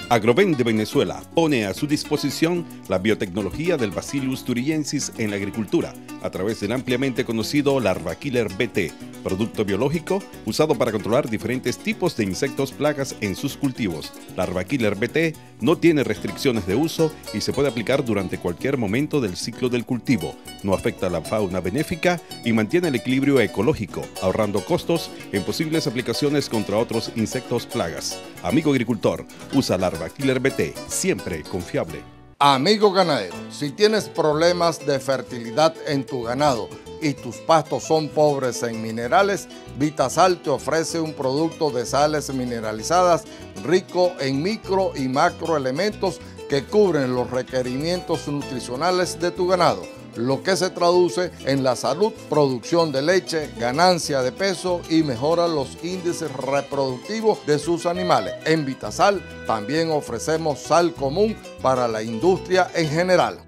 Agroven de Venezuela pone a su disposición la biotecnología del Bacillus thuringiensis en la agricultura a través del ampliamente conocido Larva Killer BT, producto biológico usado para controlar diferentes tipos de insectos plagas en sus cultivos. Larva Killer BT no tiene restricciones de uso y se puede aplicar durante cualquier momento del ciclo del cultivo. No afecta a la fauna benéfica y mantiene el equilibrio ecológico, ahorrando costos en posibles aplicaciones contra otros insectos plagas. Amigo agricultor, usa Larva Killer BT, siempre confiable. Amigo ganadero, si tienes problemas de fertilidad en tu ganado y tus pastos son pobres en minerales, Vitasal te ofrece un producto de sales mineralizadas rico en micro y macroelementos que cubren los requerimientos nutricionales de tu ganado, lo que se traduce en la salud, producción de leche, ganancia de peso y mejora los índices reproductivos de sus animales. En Vitasal también ofrecemos sal común para la industria en general.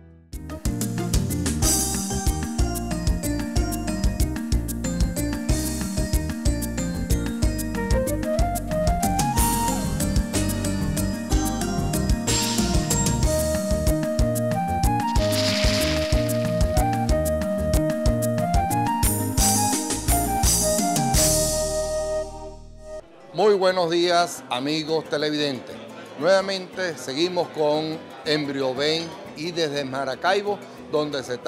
Muy buenos días, amigos televidentes. Nuevamente seguimos con Embryoven y desde Maracaibo, donde se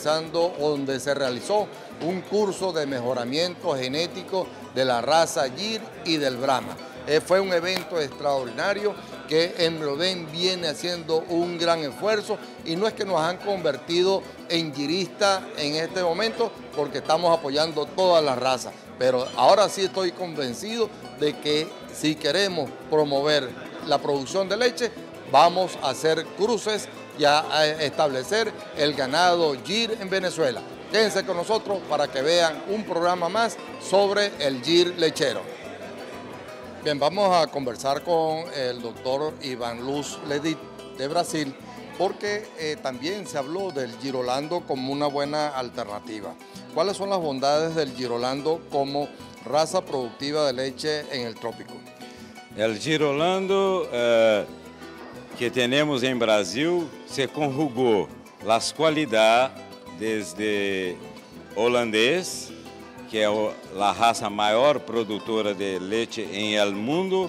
realizó un curso de mejoramiento genético de la raza Gir y del Brahma. Fue un evento extraordinario que Embryoven viene haciendo un gran esfuerzo y no es que nos han convertido en giristas en este momento porque estamos apoyando todas las razas. Pero ahora sí estoy convencido de que si queremos promover la producción de leche, vamos a hacer cruces y a establecer el ganado Gir en Venezuela. Quédense con nosotros para que vean un programa más sobre el Gir lechero. Bien, vamos a conversar con el doctor Iván Luz Ledit de Brasil, porque también se habló del Girolando como una buena alternativa. ¿Cuáles son las bondades del Girolando como raza productiva de leche en el trópico? El Girolando que tenemos en Brasil se conjugó las cualidades desde holandés, que es la raza mayor productora de leche en el mundo,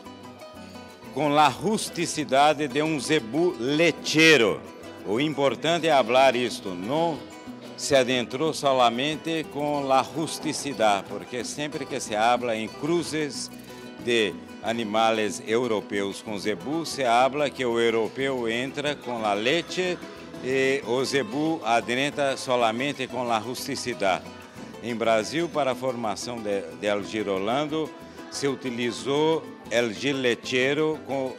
con la rusticidad de un zebu lechero. O importante es hablar esto, no se adentrou solamente com a rusticidade, porque sempre que se habla em cruzes de animais europeus com zebu, se habla que o europeu entra com a leite e o zebu adentra solamente com a rusticidade. Em Brasil, para a formação del Girolando, se utilizou o Gir lechero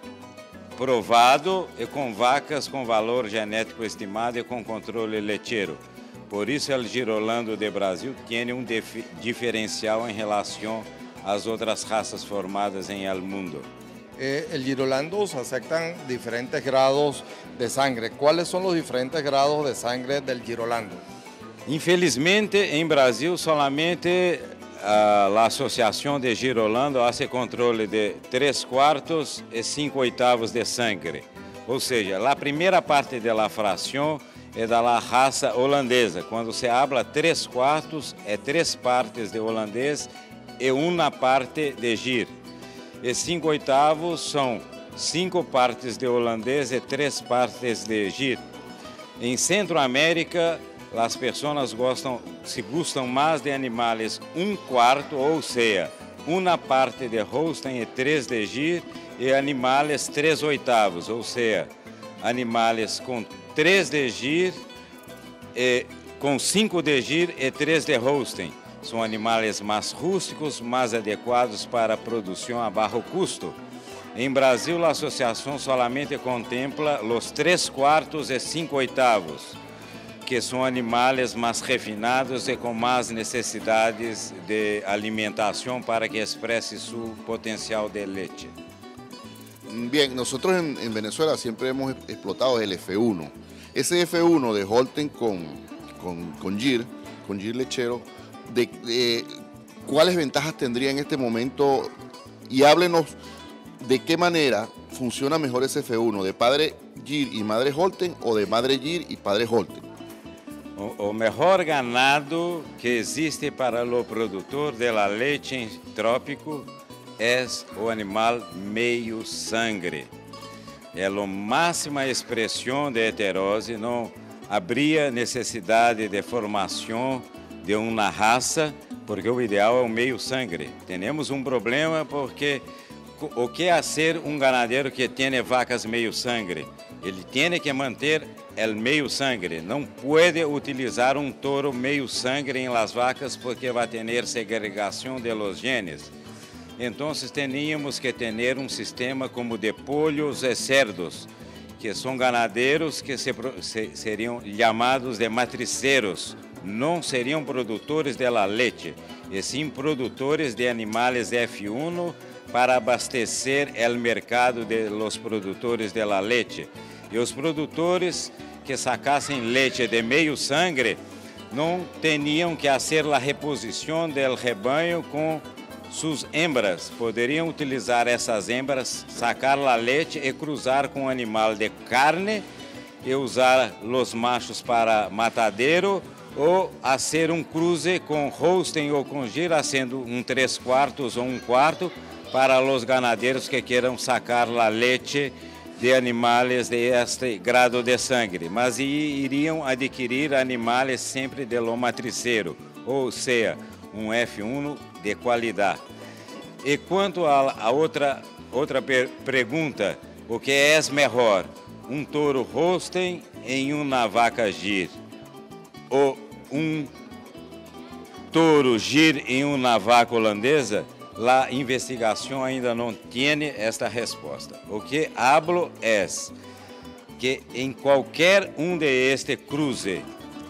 provado e com vacas com valor genético estimado e com controle lechero. Por isso, o Girolando de Brasil tem um diferencial em relação às outras raças formadas em el mundo. El Girolando se aceptan diferentes grados de sangre. ¿Cuáles son los diferentes grados de sangre del Girolando? Infelizmente, em Brasil, solamente a Associação de Girolando hace controle de 3/4 e 5/8 de sangue. Ou seja, a primeira parte da fração é da raça holandesa. Quando se habla 3/4, é 3 partes de holandês e uma parte de Gir. E 5/8 são 5 partes de holandês e 3 partes de Gir. Em Centroamérica, as pessoas gostam mais de animais 1/4, ou seja, uma parte de Holstein e 3 de Gir, e animais 3/8, ou seja, animais com 3 de Gir, com 5 de Gir e 3 de Holstein. São animais mais rústicos, mais adequados para a produção a baixo custo. Em Brasil, a associação solamente contempla os 3/4 e 5/8, que são animais mais refinados e com mais necessidades de alimentação para que expresse seu potencial de leite. Bien, nosotros en Venezuela siempre hemos explotado el F1. Ese F1 de Holstein con Gir lechero, ¿cuáles ventajas tendría en este momento? Y háblenos de qué manera funciona mejor ese F1? ¿De padre Gir y madre Holstein o de madre Gir y padre Holstein? O mejor ganado que existe para o produtor de la leche em trópico é o animal meio sangre. É a máxima expressão de heterose, não haveria necessidade de formação de uma raça, porque o ideal é o meio sangre. Temos um problema porque o que é ser um ganadeiro que tem vacas meio sangre? Ele tem que manter o meio sangre, não pode utilizar um touro meio sangre em las vacas porque vai ter segregação de los genes. Então, teníamos que ter um sistema como de pollos e cerdos, que são ganadeiros que seriam chamados de matriceiros, não seriam produtores de la leche, e sim produtores de animais F1 para abastecer o mercado de los produtores de la leche. E os produtores que sacassem leite de meio sangre não tinham que fazer a reposição do rebanho com suas hembras. Poderiam utilizar essas hembras, sacar a leite e cruzar com um animal de carne e usar os machos para matadeiro ou fazer um cruze com Holstein ou com Gir, sendo um 3/4 ou 1/4 para os ganadeiros que queiram sacar a leite de animais de este grado de sangue, mas iriam adquirir animais sempre de lo matriceiro, ou seja, um F1 de qualidade. E quanto a outra pergunta, o que é melhor, um touro Holstein em uma vaca Gir, ou um touro Gir em uma vaca holandesa? A investigação ainda não tem esta resposta. O que hablo é que em qualquer de este cruze,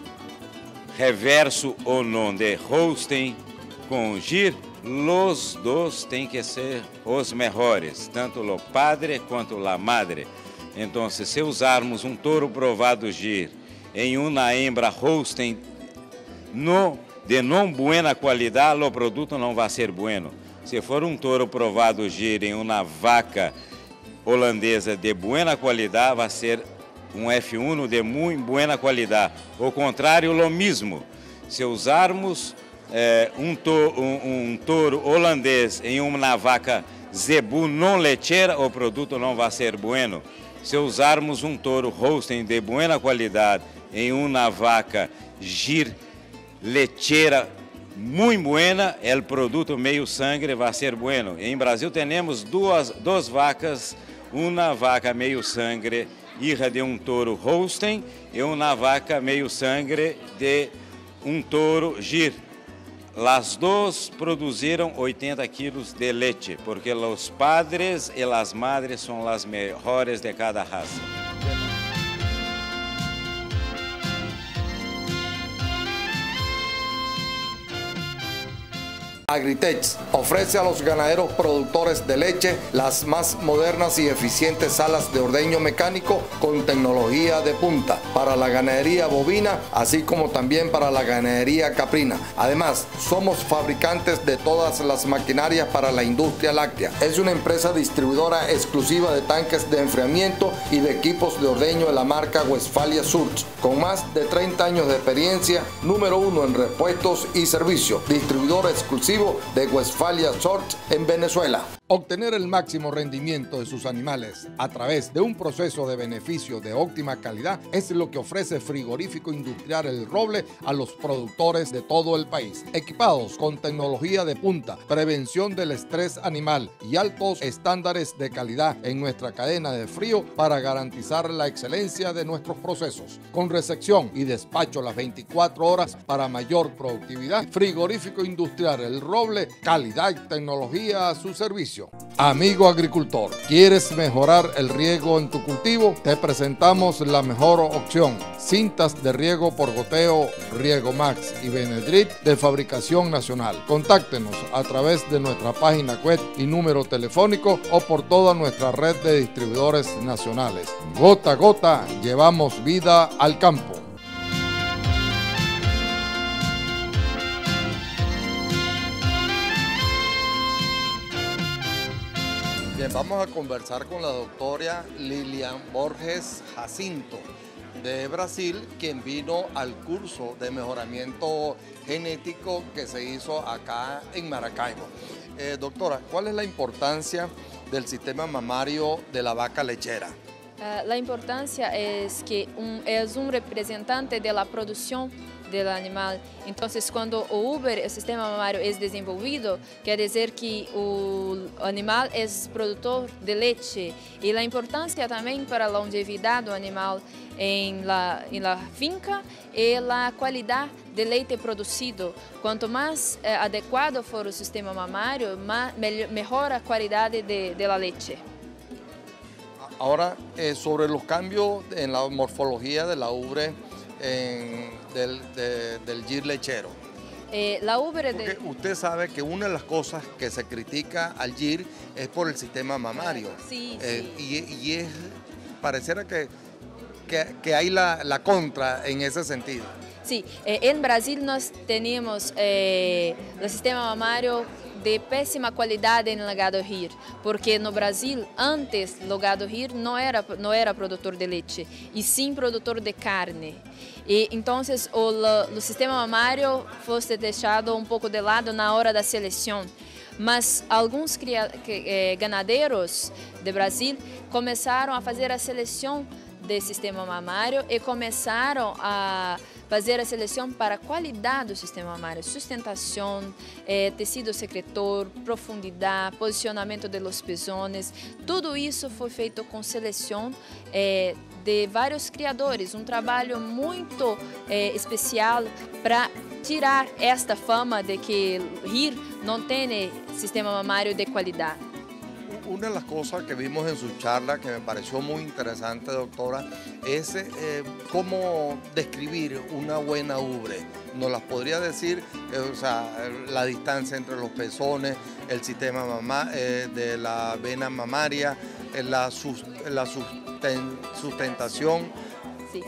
reverso ou não, de Holstein com Gir, os dois têm que ser os melhores, tanto o padre quanto a madre. Então, se usarmos um touro provado Gir em uma hembra Holstein de não boa qualidade, o produto não vai ser bueno. Se for um touro provado Gir em uma vaca holandesa de boa qualidade, vai ser um F1 de muito boa qualidade. O contrário, o mesmo. Se usarmos um touro holandês em uma vaca zebu não lecheira, o produto não vai ser bueno. Se usarmos um touro Holstein de boa qualidade em uma vaca Gir lecheira muito buena, o produto meio sangre vai ser bueno. Em Brasil temos duas vacas, uma vaca meio sangre, hija de um touro Holstein, e uma vaca meio sangre de um touro Gir. As duas produziram 80 quilos de leite, porque os padres e as madres são as melhores de cada raça. Agritech ofrece a los ganaderos productores de leche las más modernas y eficientes salas de ordeño mecánico con tecnología de punta para la ganadería bovina, así como también para la ganadería caprina. Además, somos fabricantes de todas las maquinarias para la industria láctea. Es una empresa distribuidora exclusiva de tanques de enfriamiento y de equipos de ordeño de la marca Westfalia Surge, con más de 30 años de experiencia, número 1 en repuestos y servicio, distribuidor exclusivo de Westfalia Surge en Venezuela. Obtener el máximo rendimiento de sus animales a través de un proceso de beneficio de óptima calidad es lo que ofrece Frigorífico Industrial El Roble a los productores de todo el país. Equipados con tecnología de punta, prevención del estrés animal y altos estándares de calidad en nuestra cadena de frío para garantizar la excelencia de nuestros procesos. Con recepción y despacho las 24 horas para mayor productividad, Frigorífico Industrial El Roble, calidad y tecnología a su servicio. Amigo agricultor, ¿quieres mejorar el riego en tu cultivo? Te presentamos la mejor opción. Cintas de riego por goteo, Riego Max y Benedrit de fabricación nacional. Contáctenos a través de nuestra página web y número telefónico o por toda nuestra red de distribuidores nacionales. Gota a gota, llevamos vida al campo. Bien, vamos a conversar con la doctora Lilian Borges Jacinto de Brasil, quien vino al curso de mejoramiento genético que se hizo acá en Maracaibo. Doctora, ¿cuál es la importancia del sistema mamario de la vaca lechera? La importancia es que es un representante de la producción del animal. Entonces, cuando el sistema mamario es desenvolvido, quiere decir que el animal es productor de leche. Y la importancia también para la longevidad del animal en la finca y la calidad de leite producido. Cuanto más adecuado for el sistema mamario, mejor la calidad de la leche. Ahora, sobre los cambios en la morfología de la ubre del gir lechero. Porque usted sabe que una de las cosas que se critica al gir es por el sistema mamario. Sí, y pareciera que hay la contra en ese sentido. Sí, en Brasil nos tenemos el sistema mamario de pésima qualidade no gado gir, porque no Brasil antes o gado gir não era produtor de leite, e sim produtor de carne. E então o sistema mamário foi deixado um pouco de lado na hora da seleção. Mas alguns ganadeiros de Brasil começaram a fazer a seleção do sistema mamário e começaram a fazer a seleção para a qualidade do sistema mamário, sustentação, tecido secretor, profundidade, posicionamento dos pezones, tudo isso foi feito com seleção de vários criadores, um trabalho muito especial para tirar esta fama de que gir não tem sistema mamário de qualidade. Una de las cosas que vimos en su charla que me pareció muy interesante, doctora, es cómo describir una buena ubre. ¿Nos las podría decir? O sea, la distancia entre los pezones, el sistema de la vena mamaria, la sustentación. Sí.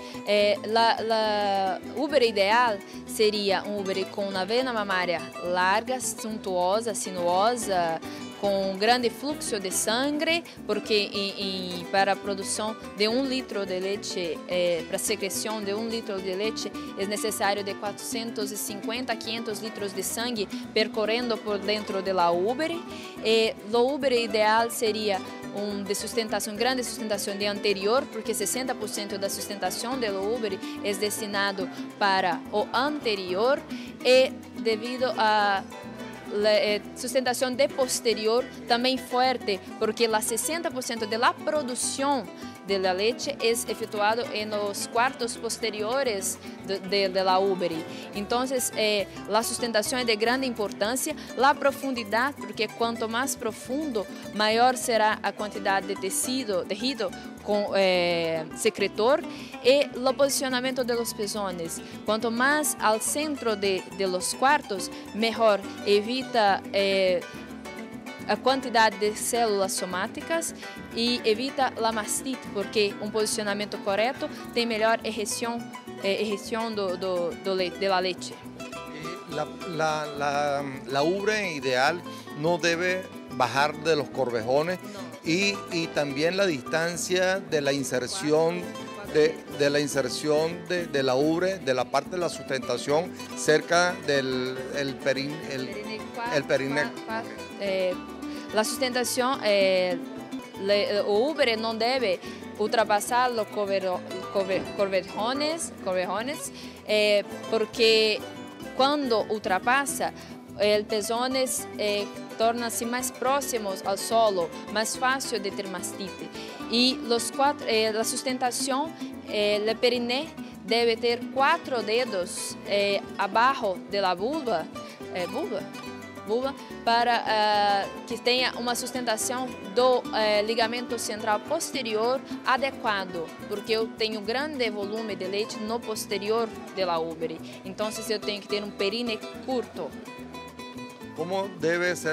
La ubre ideal sería un ubre con una vena mamaria larga, suntuosa, sinuosa, com grande fluxo de sangue, porque para a produção de 1 litro de leite, para a secreção de 1 litro de leite, é necessário de 450 a 500 litros de sangue percorrendo por dentro da ubre. O ubre ideal seria de sustentação, grande sustentação de anterior, porque 60% da sustentação do ubre é destinado para o anterior e devido a sustentação de posterior também forte, porque 60% da produção da leite é efetuado nos quartos posteriores da ubre. Então, a sustentação é de grande importância, a profundidade, porque quanto mais profundo, maior será a quantidade de tecido com secretor, e o posicionamento dos pezones. Quanto mais ao centro de los quartos, melhor, evita a quantidade de células somáticas e evita a mastite, porque um posicionamento correto tem melhor ejeção da leite. La ubre ideal no debe bajar de los corvejones, no. y también la distancia de la inserción de la ubre, de la parte de la sustentación cerca del periné. La sustentação, o ubre não deve ultrapassar os corvejones, porque quando ultrapassa, os pezones tornam-se mais próximos ao solo, mais fácil de ter mastite. E a sustentação, o periné deve ter 4 dedos abaixo da vulva, para que tenha uma sustentação do ligamento central posterior adequado, porque eu tenho grande volume de leite no posterior da ubre. Então, eu tenho que ter um perine curto. ¿Cómo debe ser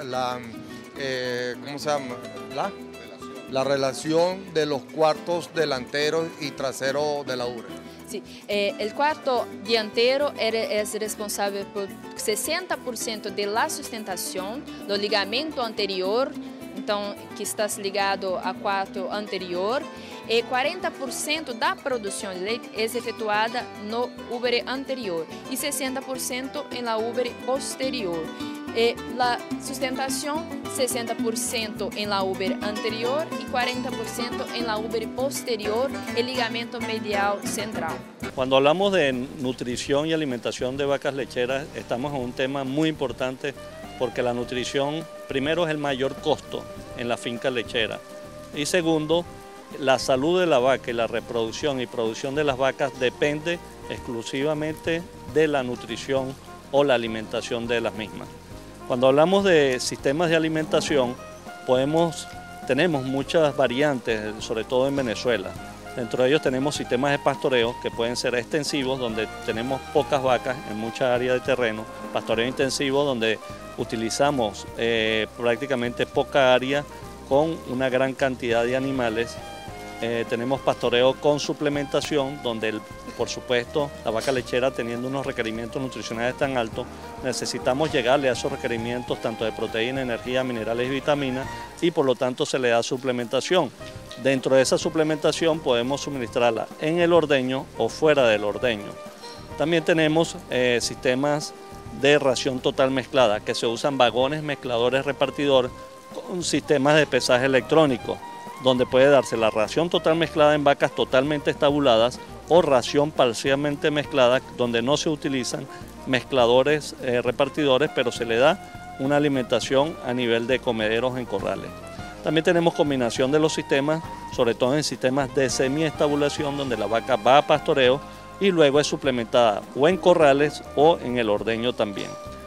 la relación de los cuartos delanteros y traseros de la ubre? Sí, el cuarto dianteiro es responsable por 60% de la sustentación, do ligamento anterior então que está ligado ao quarto anterior, e 40% da produção de leite é efetuada no úbere anterior e 60% em la úbere posterior. E a sustentação, 60% em la úbere anterior e 40% em la úbere posterior, el ligamento medial central. Cuando hablamos de nutrición y alimentación de vacas lecheras, estamos en un tema muy importante porque la nutrición, primero, es el mayor costo en la finca lechera y segundo, la salud de la vaca y la reproducción y producción de las vacas depende exclusivamente de la nutrición o la alimentación de las mismas. Cuando hablamos de sistemas de alimentación, tenemos muchas variantes, sobre todo en Venezuela. Dentro de ellos tenemos sistemas de pastoreo que pueden ser extensivos, donde tenemos pocas vacas en mucha área de terreno, pastoreo intensivo, donde utilizamos prácticamente poca área con una gran cantidad de animales. Tenemos pastoreo con suplementación, donde por supuesto la vaca lechera, teniendo unos requerimientos nutricionales tan altos, necesitamos llegarle a esos requerimientos tanto de proteína, energía, minerales y vitaminas, y por lo tanto se le da suplementación. Dentro de esa suplementación podemos suministrarla en el ordeño o fuera del ordeño. También tenemos sistemas de ración total mezclada, que se usan vagones mezcladores repartidor con sistemas de pesaje electrónico, donde puede darse la ración total mezclada en vacas totalmente estabuladas o ración parcialmente mezclada, donde no se utilizan mezcladores repartidores, pero se le da una alimentación a nivel de comederos en corrales. También tenemos combinación de los sistemas, sobre todo en sistemas de semiestabulación, donde la vaca va a pastoreo y luego es suplementada o en corrales o en el ordeño también.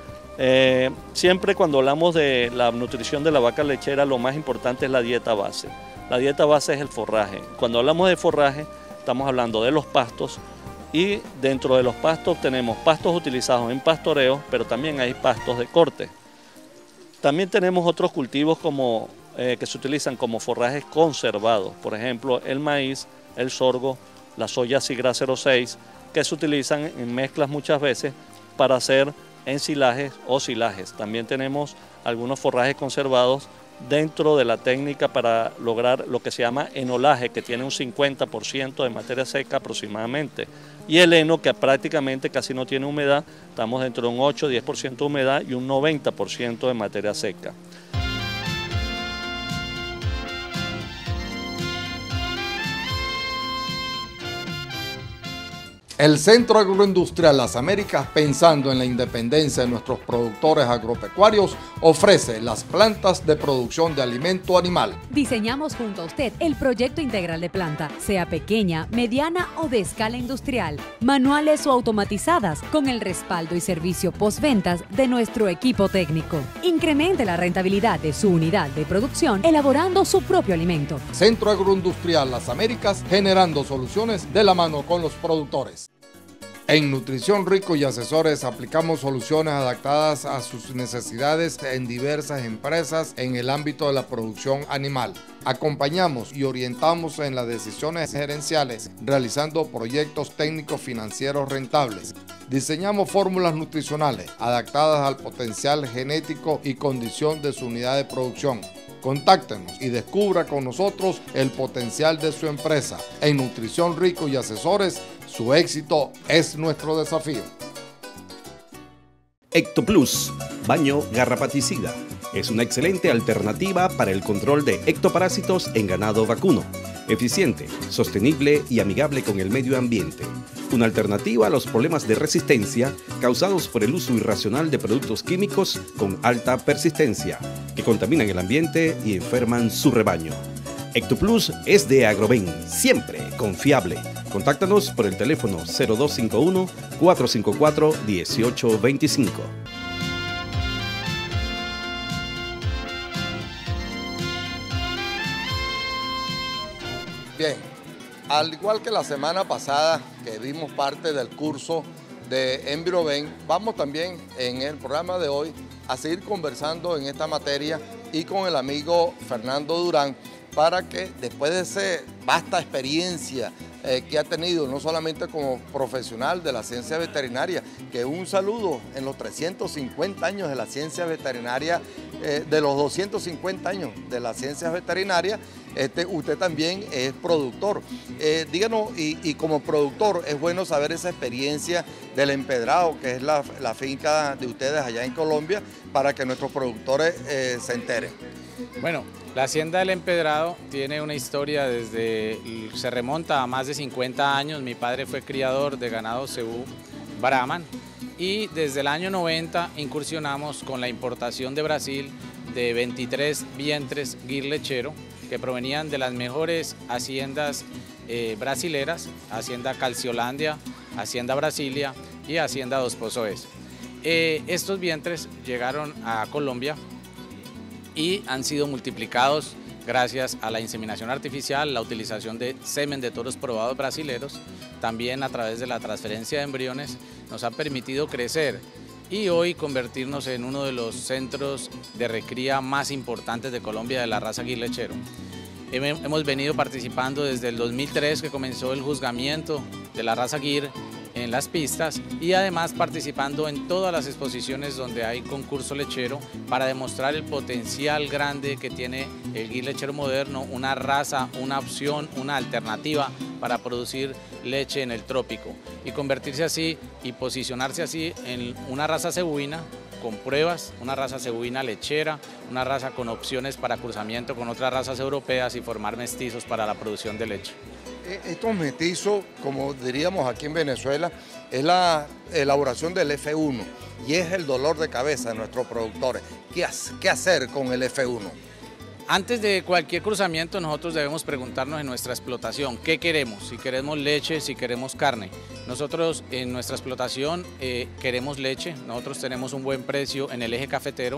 Siempre cuando hablamos de la nutrición de la vaca lechera, lo más importante es la dieta base. La dieta base es el forraje. Cuando hablamos de forraje, estamos hablando de los pastos y dentro de los pastos tenemos pastos utilizados en pastoreo, pero también hay pastos de corte. También tenemos otros cultivos que se utilizan como forrajes conservados, por ejemplo el maíz, el sorgo, la soya Sigra 06, que se utilizan en mezclas muchas veces para hacer ensilajes o silajes. También tenemos algunos forrajes conservados dentro de la técnica para lograr lo que se llama enolaje, que tiene un 50% de materia seca aproximadamente, y el heno, que prácticamente casi no tiene humedad, estamos dentro de un 8-10% de humedad y un 90% de materia seca. El Centro Agroindustrial Las Américas, pensando en la independencia de nuestros productores agropecuarios, ofrece las plantas de producción de alimento animal. Diseñamos junto a usted el proyecto integral de planta, sea pequeña, mediana o de escala industrial, manuales o automatizadas, con el respaldo y servicio postventas de nuestro equipo técnico. Incremente la rentabilidad de su unidad de producción elaborando su propio alimento. Centro Agroindustrial Las Américas, generando soluciones de la mano con los productores. En Nutrición Rico y Asesores aplicamos soluciones adaptadas a sus necesidades en diversas empresas en el ámbito de la producción animal. Acompañamos y orientamos en las decisiones gerenciales, realizando proyectos técnicos financieros rentables. Diseñamos fórmulas nutricionales adaptadas al potencial genético y condición de su unidad de producción. Contáctenos y descubra con nosotros el potencial de su empresa. En Nutrición Rico y Asesores, su éxito es nuestro desafío. Ectoplus, baño garrapaticida. Es una excelente alternativa para el control de ectoparásitos en ganado vacuno. Eficiente, sostenible y amigable con el medio ambiente. Una alternativa a los problemas de resistencia causados por el uso irracional de productos químicos con alta persistencia, que contaminan el ambiente y enferman su rebaño. Ectoplus es de Agroven, siempre confiable. Contáctanos por el teléfono 0251-454-1825. Bien, al igual que la semana pasada que vimos parte del curso de Enviroven, vamos también en el programa de hoy a seguir conversando en esta materia y con el amigo Fernando Durán, para que después de esa vasta experiencia que ha tenido, no solamente como profesional de la ciencia veterinaria, que un saludo en los 350 años de la ciencia veterinaria, de los 250 años de la ciencia veterinaria, usted también es productor. Díganos, y como productor es bueno saber esa experiencia del Empedrado, que es la finca de ustedes allá en Colombia, para que nuestros productores se enteren. Bueno, la hacienda del Empedrado tiene una historia se remonta a más de 50 años. Mi padre fue criador de ganado cebú Brahman y desde el año 90 incursionamos con la importación de Brasil de 23 vientres Gir lechero que provenían de las mejores haciendas brasileras, Hacienda Calciolandia, Hacienda Brasilia y Hacienda Dos Pozoes. Estos vientres llegaron a Colombia y han sido multiplicados gracias a la inseminación artificial, la utilización de semen de toros probados brasileros, también a través de la transferencia de embriones, nos ha permitido crecer y hoy convertirnos en uno de los centros de recría más importantes de Colombia de la raza Gir lechero. Hemos venido participando desde el 2003 que comenzó el juzgamiento de la raza Gir en las pistas y además participando en todas las exposiciones donde hay concurso lechero para demostrar el potencial grande que tiene el Gir lechero moderno, una raza, una opción, una alternativa para producir leche en el trópico y convertirse así y posicionarse así en una raza cebuina con pruebas, una raza cebuina lechera, una raza con opciones para cruzamiento con otras razas europeas y formar mestizos para la producción de leche. Estos mestizos, como diríamos aquí en Venezuela, es la elaboración del F1 y es el dolor de cabeza de nuestros productores. ¿Qué hacer con el F1? Antes de cualquier cruzamiento nosotros debemos preguntarnos en nuestra explotación qué queremos, si queremos leche, si queremos carne. Nosotros en nuestra explotación queremos leche, nosotros tenemos un buen precio en el eje cafetero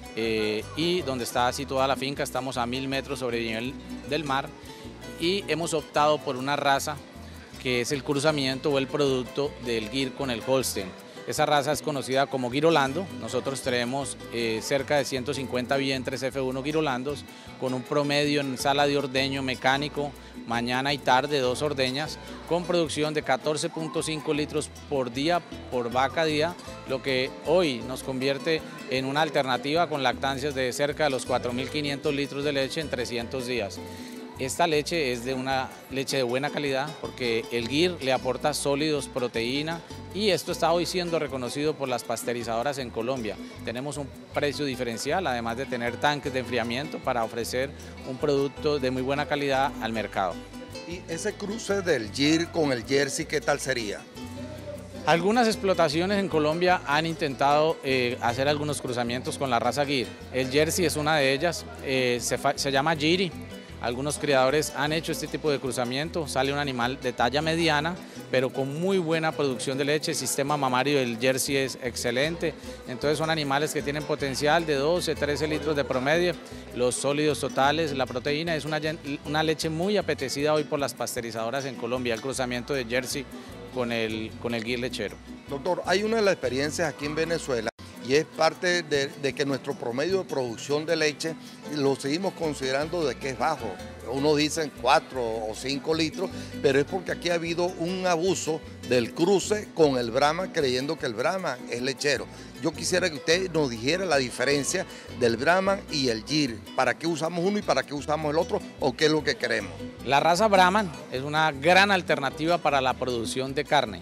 y donde está situada la finca estamos a 1000 metros sobre el nivel del mar y hemos optado por una raza que es el cruzamiento o el producto del Gir con el Holstein. Esa raza es conocida como Girolando. Nosotros tenemos cerca de 150 vientres F1 Girolandos con un promedio en sala de ordeño mecánico, mañana y tarde 2 ordeñas, con producción de 14.5 litros por día por vaca día, lo que hoy nos convierte en una alternativa con lactancias de cerca de los 4.500 litros de leche en 300 días. Esta leche es de una leche de buena calidad porque el Gir le aporta sólidos, proteína y esto está hoy siendo reconocido por las pasteurizadoras en Colombia. Tenemos un precio diferencial, además de tener tanques de enfriamiento para ofrecer un producto de muy buena calidad al mercado. ¿Y ese cruce del Gir con el Jersey qué tal sería? Algunas explotaciones en Colombia han intentado hacer algunos cruzamientos con la raza Gir. El Jersey es una de ellas, se llama Giri. Algunos criadores han hecho este tipo de cruzamiento, sale un animal de talla mediana, pero con muy buena producción de leche, el sistema mamario del Jersey es excelente, entonces son animales que tienen potencial de 12, 13 litros de promedio, los sólidos totales, la proteína, es una leche muy apetecida hoy por las pasteurizadoras en Colombia, el cruzamiento de Jersey con el Gir lechero. Doctor, hay una de las experiencias aquí en Venezuela y es parte de que nuestro promedio de producción de leche lo seguimos considerando de que es bajo. Unos dicen 4 o 5 litros, pero es porque aquí ha habido un abuso del cruce con el Brahman, creyendo que el Brahman es lechero. Yo quisiera que usted nos dijera la diferencia del Brahman y el Gir. ¿Para qué usamos uno y para qué usamos el otro o qué es lo que queremos? La raza Brahman es una gran alternativa para la producción de carne,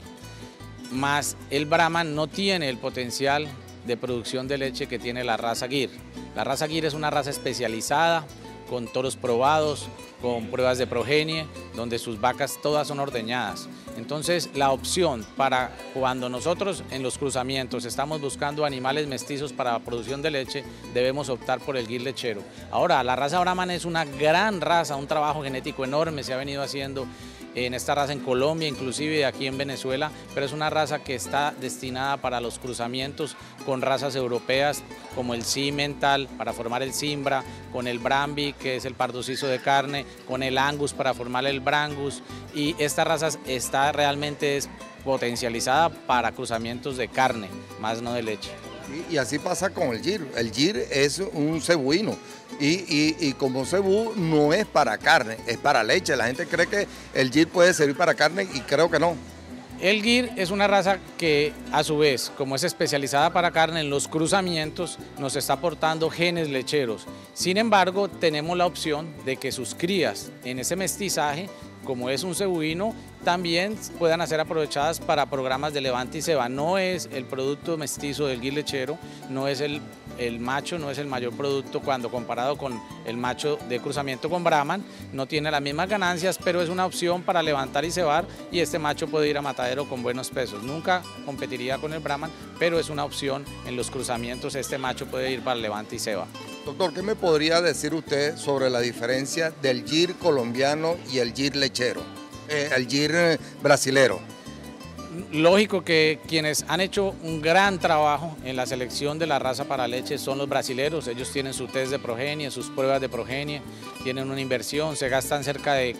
mas el Brahman no tiene el potencial de producción de leche que tiene la raza Gir. La raza Gir es una raza especializada, con toros probados, con pruebas de progenie, donde sus vacas todas son ordeñadas. Entonces la opción para cuando nosotros en los cruzamientos estamos buscando animales mestizos para la producción de leche, debemos optar por el Gir lechero. Ahora, la raza Brahman es una gran raza, un trabajo genético enorme se ha venido haciendo en esta raza en Colombia, inclusive aquí en Venezuela, pero es una raza que está destinada para los cruzamientos con razas europeas como el Simmental para formar el Simbra, con el Brahmby que es el parduciso de carne, con el Angus para formar el Brangus y esta raza está realmente potencializada para cruzamientos de carne, más no de leche. Y así pasa con el gir. El gir es un cebuino y como cebú no es para carne, es para leche. La gente cree que el gir puede servir para carne y creo que no. El gir es una raza que a su vez, como es especializada para carne, en los cruzamientos nos está aportando genes lecheros. Sin embargo, tenemos la opción de que sus crías en ese mestizaje, como es un cebuino, también puedan ser aprovechadas para programas de levante y ceba. No es el producto mestizo del gir lechero, no es el macho, no es el mayor producto cuando comparado con el macho de cruzamiento con Brahman, no tiene las mismas ganancias, pero es una opción para levantar y cebar y este macho puede ir a matadero con buenos pesos. Nunca competiría con el Brahman, pero es una opción en los cruzamientos, este macho puede ir para levante y ceba. Doctor, ¿qué me podría decir usted sobre la diferencia del gir colombiano y el gir lechero, el gir brasilero? Lógico que quienes han hecho un gran trabajo en la selección de la raza para leche son los brasileros. Ellos tienen su test de progenie, sus pruebas de progenie, tienen una inversión, se gastan cerca de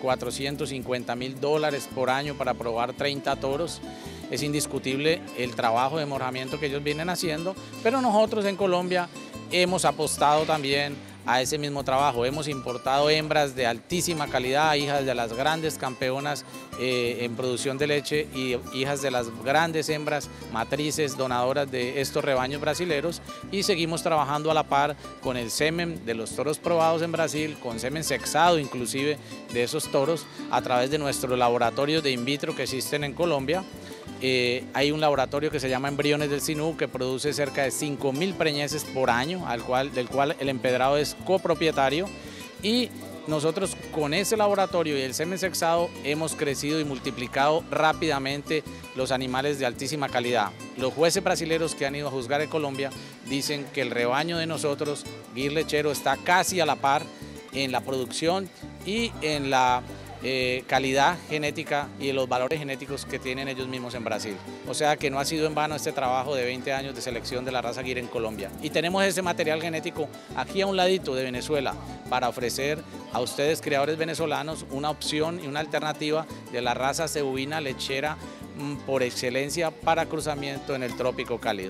$450.000 por año para probar 30 toros. Es indiscutible el trabajo de mejoramiento que ellos vienen haciendo, pero nosotros en Colombia hemos apostado también a ese mismo trabajo. Hemos importado hembras de altísima calidad, hijas de las grandes campeonas en producción de leche y hijas de las grandes hembras matrices donadoras de estos rebaños brasileros y seguimos trabajando a la par con el semen de los toros probados en Brasil, con semen sexado inclusive de esos toros a través de nuestros laboratorios de in vitro que existen en Colombia. Hay un laboratorio que se llama Embriones del Sinú que produce cerca de 5.000 preñeces por año, del cual el empedrado es copropietario y nosotros con ese laboratorio y el semen sexado hemos crecido y multiplicado rápidamente los animales de altísima calidad. Los jueces brasileños que han ido a juzgar en Colombia dicen que el rebaño de nosotros, gir lechero, está casi a la par en la producción y en la calidad genética y los valores genéticos que tienen ellos mismos en Brasil. O sea que no ha sido en vano este trabajo de 20 años de selección de la raza gir en Colombia. Y tenemos ese material genético aquí a un ladito de Venezuela para ofrecer a ustedes, criadores venezolanos, una opción y una alternativa de la raza cebuina lechera por excelencia para cruzamiento en el trópico cálido.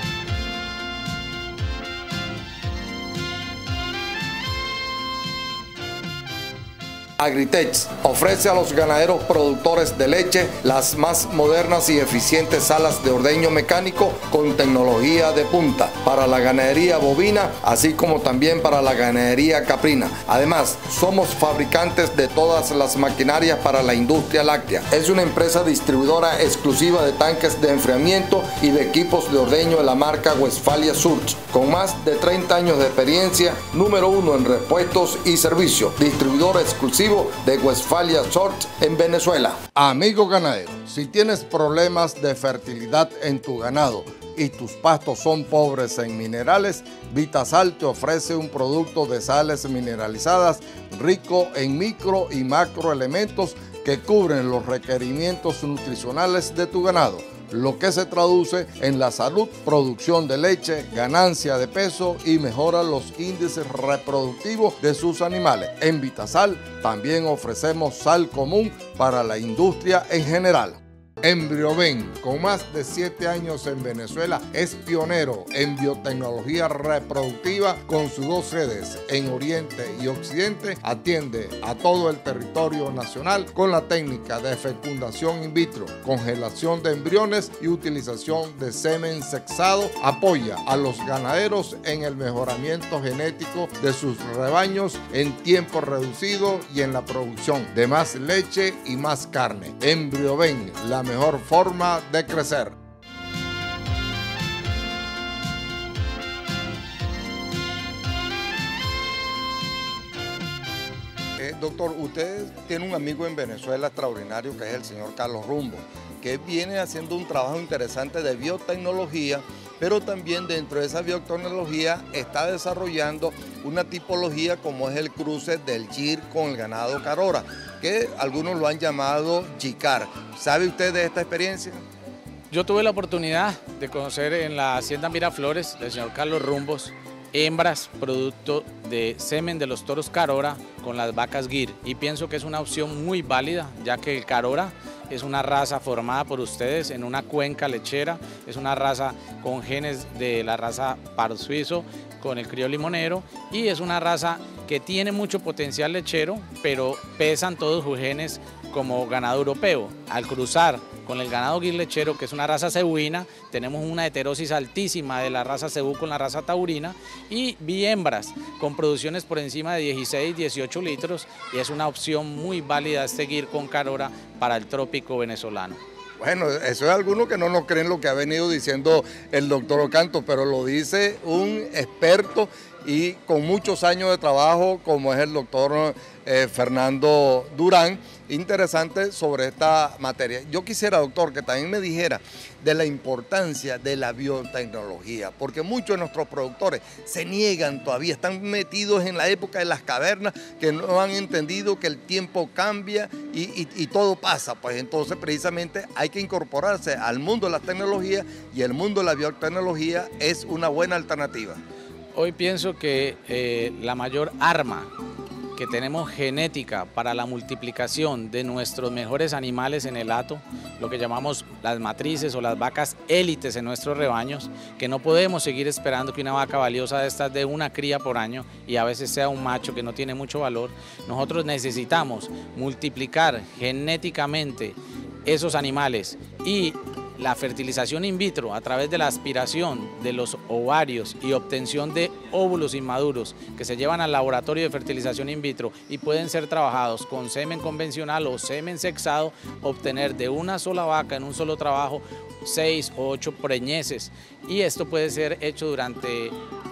Agritech ofrece a los ganaderos productores de leche las más modernas y eficientes salas de ordeño mecánico con tecnología de punta para la ganadería bovina, así como también para la ganadería caprina. Además, somos fabricantes de todas las maquinarias para la industria láctea. Es una empresa distribuidora exclusiva de tanques de enfriamiento y de equipos de ordeño de la marca Westfalia Surge, con más de 30 años de experiencia, número 1 en repuestos y servicio, distribuidor exclusivo de Westfalia Surge en Venezuela. Amigo ganadero, si tienes problemas de fertilidad en tu ganado y tus pastos son pobres en minerales, Vitasal te ofrece un producto de sales mineralizadas rico en micro y macroelementos que cubren los requerimientos nutricionales de tu ganado, lo que se traduce en la salud, producción de leche, ganancia de peso y mejora los índices reproductivos de sus animales. En Vitasal también ofrecemos sal común para la industria en general. Embrioven, con más de 7 años en Venezuela, es pionero en biotecnología reproductiva con sus 2 sedes en Oriente y Occidente. Atiende a todo el territorio nacional con la técnica de fecundación in vitro, congelación de embriones y utilización de semen sexado. Apoya a los ganaderos en el mejoramiento genético de sus rebaños en tiempo reducido y en la producción de más leche y más carne. Embrioven, la mejor forma de crecer. Doctor, usted tiene un amigo en Venezuela extraordinario que es el señor Carlos Rumbo, que viene haciendo un trabajo interesante de biotecnología, pero también dentro de esa biotecnología está desarrollando una tipología como es el cruce del gir con el ganado carora, que algunos lo han llamado jicar. ¿Sabe usted de esta experiencia? Yo tuve la oportunidad de conocer en la hacienda Miraflores del señor Carlos Rumbos hembras producto de semen de los toros carora con las vacas gir y pienso que es una opción muy válida ya que el carora es una raza formada por ustedes en una cuenca lechera, es una raza con genes de la raza pardo suizo, con el criollo limonero, y es una raza que tiene mucho potencial lechero, pero pesan todos sus genes como ganado europeo. Al cruzar con el ganado guir lechero, que es una raza cebuina, tenemos una heterosis altísima de la raza cebú con la raza taurina, y vi hembras con producciones por encima de 16, 18 litros, y es una opción muy válida este guir con carora para el trópico venezolano. Bueno, eso es alguno que no nos creen lo que ha venido diciendo el doctor Ocanto, pero lo dice un experto y con muchos años de trabajo, como es el doctor Fernando Durán, interesante sobre esta materia. Yo quisiera, doctor, que también me dijera de la importancia de la biotecnología, porque muchos de nuestros productores se niegan todavía, están metidos en la época de las cavernas, que no han entendido que el tiempo cambia y todo pasa. Pues entonces precisamente hay que incorporarse al mundo de la tecnología, y el mundo de la biotecnología es una buena alternativa. Hoy pienso que la mayor arma que tenemos genética para la multiplicación de nuestros mejores animales en el hato, lo que llamamos las matrices o las vacas élites en nuestros rebaños, que no podemos seguir esperando que una vaca valiosa de estas dé una cría por año y a veces sea un macho que no tiene mucho valor. Nosotros necesitamos multiplicar genéticamente esos animales, y la fertilización in vitro a través de la aspiración de los ovarios y obtención de óvulos inmaduros que se llevan al laboratorio de fertilización in vitro y pueden ser trabajados con semen convencional o semen sexado, obtener de una sola vaca en un solo trabajo 6 o 8 preñeces, y esto puede ser hecho durante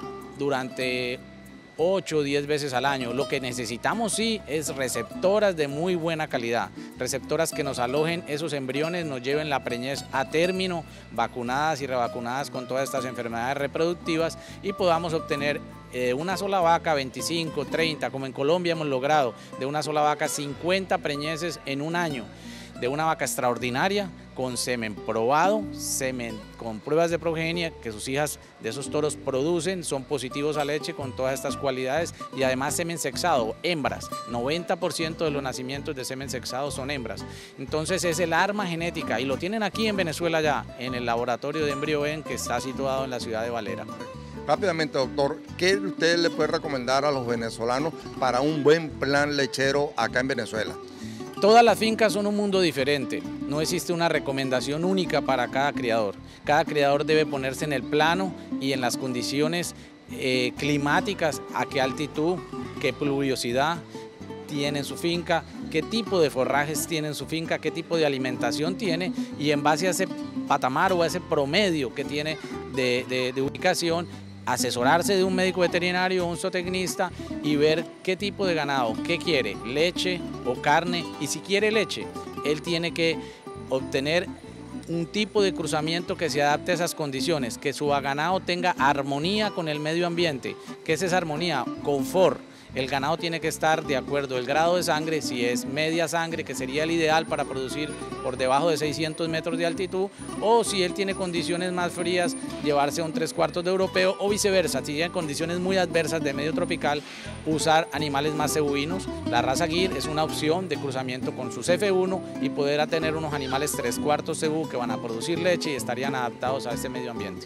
8 o 10 veces al año. Lo que necesitamos sí es receptoras de muy buena calidad, receptoras que nos alojen esos embriones, nos lleven la preñez a término, vacunadas y revacunadas con todas estas enfermedades reproductivas, y podamos obtener una sola vaca 25, 30, como en Colombia hemos logrado, de una sola vaca 50 preñeces en un año, de una vaca extraordinaria, con semen probado, semen con pruebas de progenia que sus hijas de esos toros producen, son positivos a leche con todas estas cualidades, y además semen sexado, hembras, 90% de los nacimientos de semen sexado son hembras. Entonces es el arma genética, y lo tienen aquí en Venezuela ya, en el laboratorio de EmbryoBen, que está situado en la ciudad de Valera. Rápidamente, doctor, ¿qué usted le puede recomendar a los venezolanos para un buen plan lechero acá en Venezuela? Todas las fincas son un mundo diferente, no existe una recomendación única para cada criador. Cada criador debe ponerse en el plano y en las condiciones climáticas, a qué altitud, qué pluviosidad tiene en su finca, qué tipo de forrajes tiene en su finca, qué tipo de alimentación tiene, y en base a ese patamar o a ese promedio que tiene de ubicación, asesorarse de un médico veterinario o un zootecnista y ver qué tipo de ganado, qué quiere, leche o carne, y si quiere leche, él tiene que obtener un tipo de cruzamiento que se adapte a esas condiciones, que su ganado tenga armonía con el medio ambiente. ¿Qué es esa armonía? Confort. El ganado tiene que estar de acuerdo al grado de sangre, si es media sangre, que sería el ideal para producir por debajo de 600 metros de altitud, o si él tiene condiciones más frías, llevarse a un 3/4 de europeo, o viceversa, si tiene condiciones muy adversas de medio tropical, usar animales más cebuinos. La raza Gir es una opción de cruzamiento con sus F1 y poder tener unos animales 3/4 cebú que van a producir leche y estarían adaptados a este medio ambiente.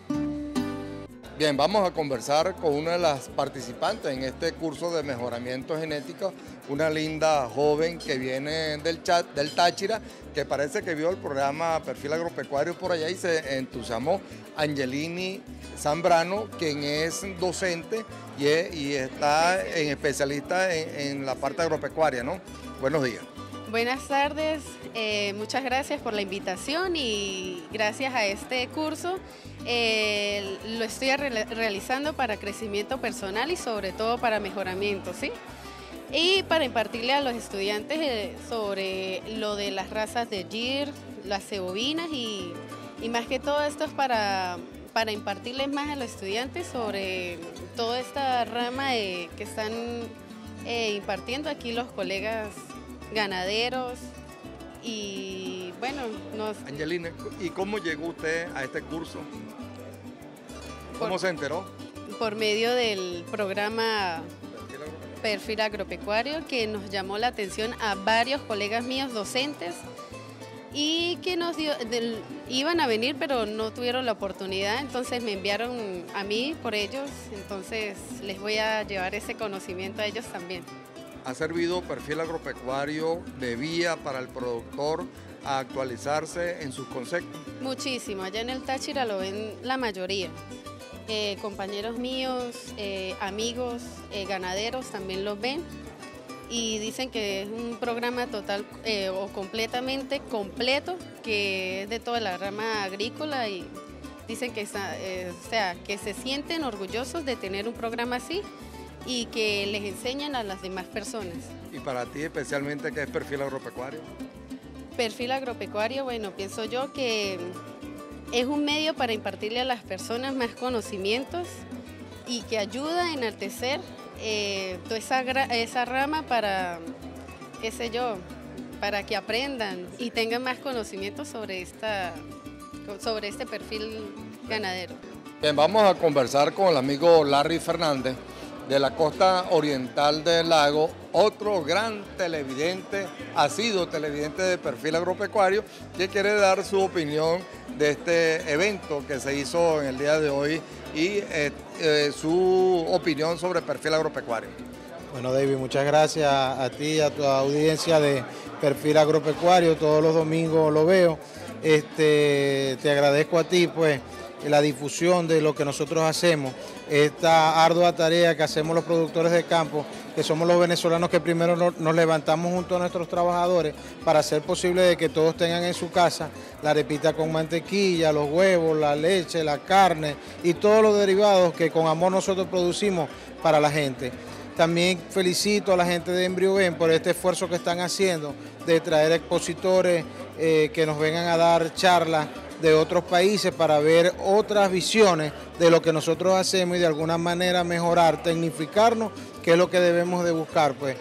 Bien, vamos a conversar con una de las participantes en este curso de mejoramiento genético, una linda joven que viene del Táchira, que parece que vio el programa Perfil Agropecuario por allá y se entusiasmó. Angelini Zambrano, quien es docente y está en especialista en la parte agropecuaria, ¿no? Buenos días. Buenas tardes, muchas gracias por la invitación, y gracias a este curso lo estoy realizando para crecimiento personal y sobre todo para mejoramiento, ¿sí? Y para impartirle a los estudiantes sobre lo de las razas de Gir, las cebovinas, y más que todo esto es para impartirles más a los estudiantes sobre toda esta rama que están impartiendo aquí los colegas ganaderos. Y bueno, Angelina, ¿y cómo llegó usted a este curso? ¿Cómo se enteró? Por medio del programa Perfil Agropecuario, que nos llamó la atención a varios colegas míos docentes y que iban a venir pero no tuvieron la oportunidad, entonces me enviaron a mí por ellos, entonces les voy a llevar ese conocimiento a ellos también. ¿Ha servido Perfil Agropecuario de vía para el productor a actualizarse en sus conceptos? Muchísimo, allá en el Táchira lo ven la mayoría. Compañeros míos, amigos, ganaderos también los ven y dicen que es un programa total o completamente completo, que es de toda la rama agrícola, y dicen que, que se sienten orgullosos de tener un programa así y que les enseñan a las demás personas. ¿Y para ti especialmente qué es Perfil Agropecuario? Perfil Agropecuario, bueno, pienso yo que es un medio para impartirle a las personas más conocimientos y que ayuda a enaltecer toda esa rama para, qué sé yo, para que aprendan y tengan más conocimiento sobre este perfil ganadero. Bien, vamos a conversar con el amigo Larry Fernández de la costa oriental del lago, otro gran televidente, ha sido televidente de Perfil Agropecuario, que quiere dar su opinión de este evento que se hizo en el día de hoy y su opinión sobre Perfil Agropecuario. Bueno, David, muchas gracias a ti y a tu audiencia de Perfil Agropecuario, todos los domingos lo veo. Te agradezco a ti, pues, la difusión de lo que nosotros hacemos, esta ardua tarea que hacemos los productores de campo, que somos los venezolanos que primero nos levantamos junto a nuestros trabajadores para hacer posible de que todos tengan en su casa la arepita con mantequilla, los huevos, la leche, la carne y todos los derivados que con amor nosotros producimos para la gente. También felicito a la gente de Embrioven por este esfuerzo que están haciendo de traer expositores que nos vengan a dar charlas de otros países para ver otras visiones de lo que nosotros hacemos y de alguna manera mejorar, tecnificarnos, que es lo que debemos de buscar, pues,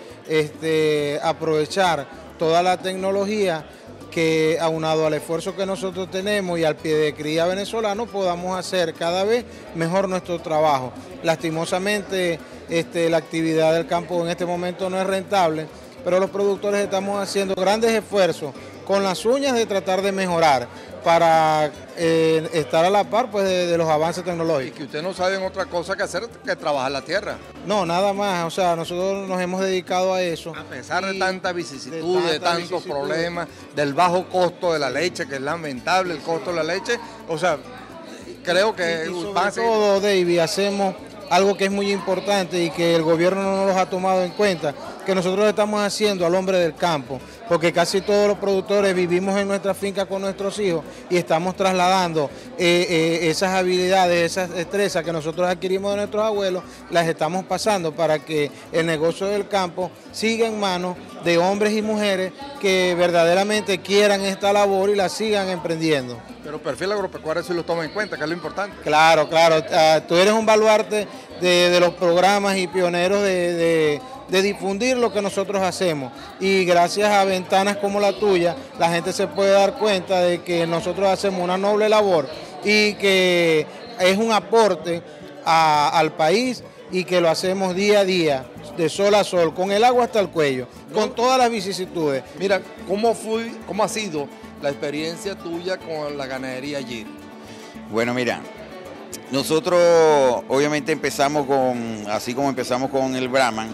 aprovechar toda la tecnología que, aunado al esfuerzo que nosotros tenemos y al pie de cría venezolano, podamos hacer cada vez mejor nuestro trabajo. Lastimosamente, la actividad del campo en este momento no es rentable, pero los productores estamos haciendo grandes esfuerzos con las uñas de tratar de mejorar para estar a la par, pues, de los avances tecnológicos. Y que ustedes no saben otra cosa que hacer que trabajar la tierra. No, nada más, o sea, nosotros nos hemos dedicado a eso. A pesar de tanta vicisitud, de tantos problemas, del bajo costo de la leche, que es lamentable el costo de la leche, o sea, creo que... Y sobre todo, David, hacemos algo que es muy importante y que el gobierno no nos ha tomado en cuenta, que nosotros estamos haciendo al hombre del campo, porque casi todos los productores vivimos en nuestra finca con nuestros hijos y estamos trasladando esas habilidades, esas destrezas que nosotros adquirimos de nuestros abuelos, las estamos pasando para que el negocio del campo siga en manos de hombres y mujeres que verdaderamente quieran esta labor y la sigan emprendiendo. Pero Perfil Agropecuario sí lo toma en cuenta, que es lo importante. Claro, claro. Tú eres un baluarte de los programas y pioneros de difundir lo que nosotros hacemos. Y gracias a ventanas como la tuya, la gente se puede dar cuenta de que nosotros hacemos una noble labor y que es un aporte al país y que lo hacemos día a día, de sol a sol, con el agua hasta el cuello, con todas las vicisitudes. Mira, ¿cómo ha sido la experiencia tuya con la ganadería allí? Bueno, mira, nosotros obviamente empezamos así como empezamos con el Brahman,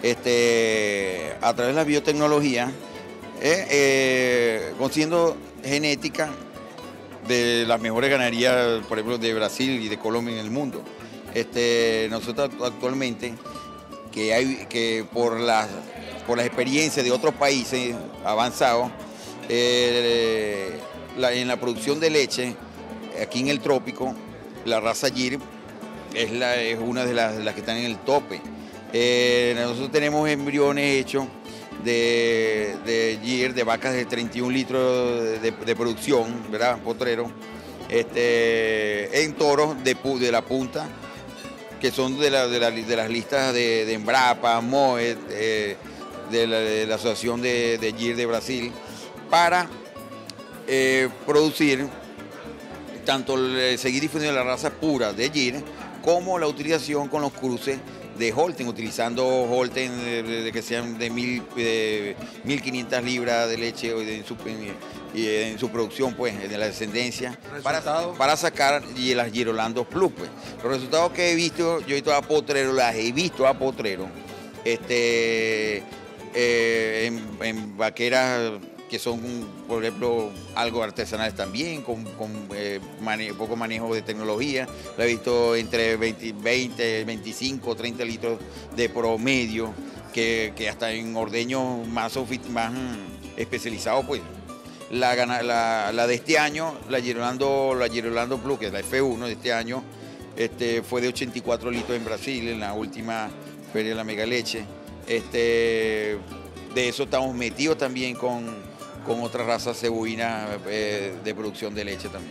a través de la biotecnología, consiguiendo genética de las mejores ganaderías, por ejemplo, de Brasil y de Colombia en el mundo. Nosotros actualmente, que por las experiencias de otros países avanzados, en la producción de leche, aquí en el trópico, la raza Gir es una de las que están en el tope. Nosotros tenemos embriones hechos de Gir, de vacas de 31 litros de producción, ¿verdad? Potrero, en toros de la punta, que son de las listas de Embrapa, Moet, de la Asociación de Gir de Brasil, para producir tanto seguir difundiendo la raza pura de Gir como la utilización con los cruces de Holten, utilizando Holten de que sean de 1.500 libras de leche en su producción, pues, de la descendencia, para sacar las Girolando Plus, pues. Los resultados que he visto, yo he visto a potrero, las he visto a potrero, en vaqueras que son, por ejemplo, algo artesanales también, con poco manejo de tecnología. La he visto entre 20, 25, 30 litros de promedio, que hasta en ordeños más especializados, pues. La de este año, la Girolando Plus, que es la F1 de este año, fue de 84 litros en Brasil, en la última Feria de la Mega Leche. De eso estamos metidos también con otras razas cebuinas de producción de leche también.